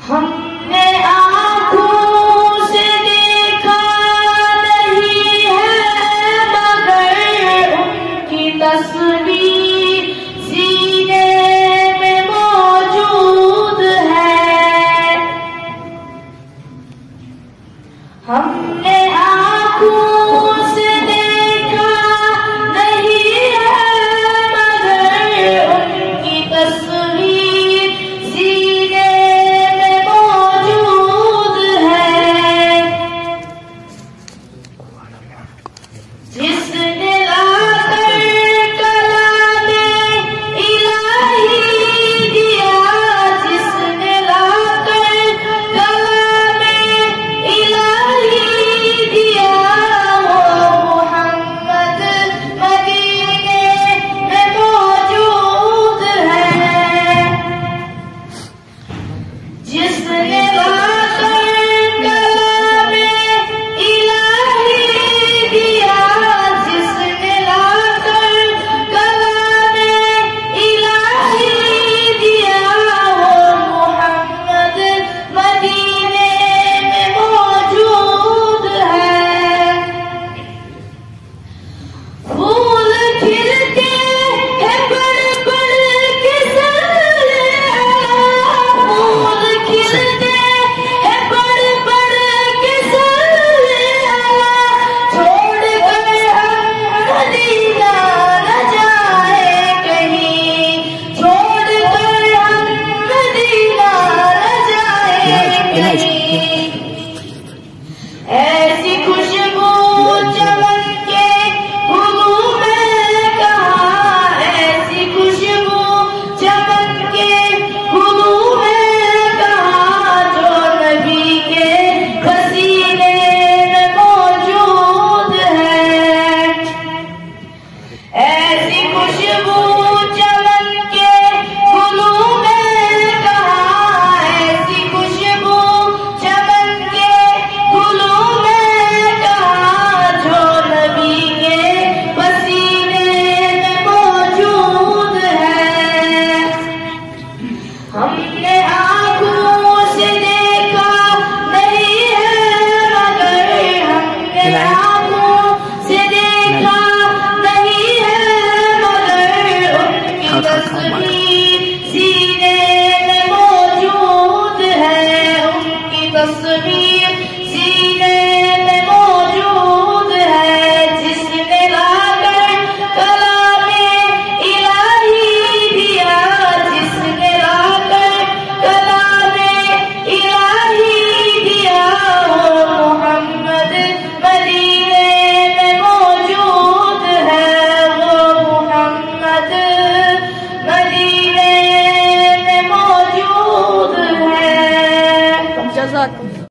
हमने आँखों से देखा नहीं है मगर उनकी तस्वीर सीने में मौजूद है। हमने आँखों से देखा नहीं है मगर उनकी तस्वीर सीने जिसने लाकर कलामे इलाही दिया, जिसने लाकर कलामे इलाही दिया, वो मोहम्मद मदीने में मौजूद है। जिसने